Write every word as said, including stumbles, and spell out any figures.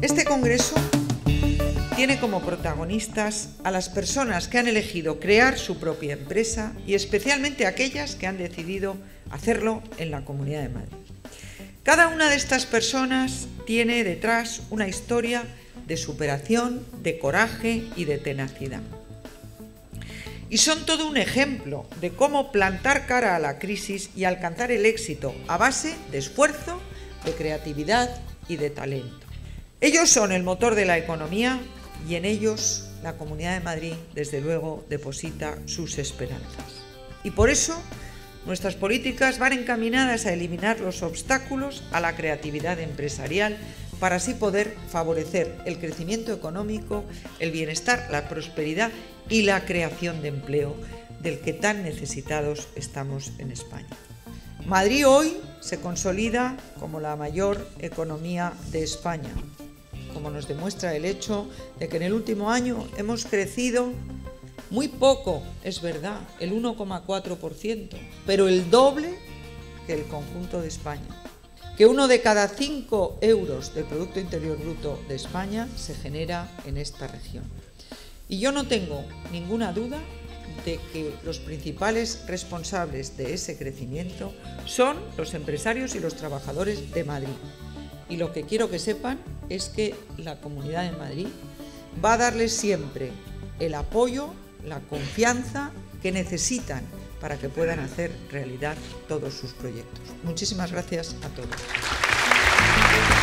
Este congreso tiene como protagonistas a las personas que han elegido crear su propia empresa y especialmente aquellas que han decidido hacerlo en la Comunidad de Madrid. Cada una de estas personas tiene detrás una historia de superación, de coraje y de tenacidad. Y son todo un ejemplo de cómo plantar cara a la crisis y alcanzar el éxito a base de esfuerzo, de creatividad y de talento. Ellos son el motor de la economía y en ellos la Comunidad de Madrid, desde luego, deposita sus esperanzas. Y por eso nuestras políticas van encaminadas a eliminar los obstáculos a la creatividad empresarial para así poder favorecer el crecimiento económico, el bienestar, la prosperidad y la creación de empleo del que tan necesitados estamos en España. Madrid hoy se consolida como la mayor economía de España, como nos demuestra el hecho de que en el último año hemos crecido muy poco, es verdad, el uno coma cuatro por ciento, pero el doble que el conjunto de España. Que uno de cada cinco euros del Producto Interior Bruto de España se genera en esta región. Y yo no tengo ninguna duda de que los principales responsables de ese crecimiento son los empresarios y los trabajadores de Madrid. Y lo que quiero que sepan es que la Comunidad de Madrid va a darles siempre el apoyo, la confianza que necesitan para que puedan hacer realidad todos sus proyectos. Muchísimas gracias a todos.